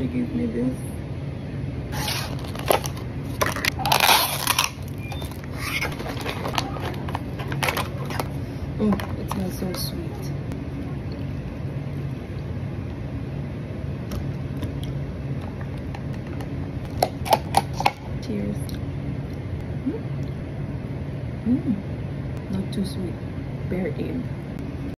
she gave me this. Oh, it smells so sweet. Cheers. Not too sweet. Bare aim.